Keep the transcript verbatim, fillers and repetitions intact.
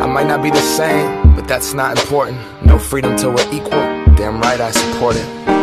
might not be the same, but that's not important. No freedom till we're equal, damn right I support it.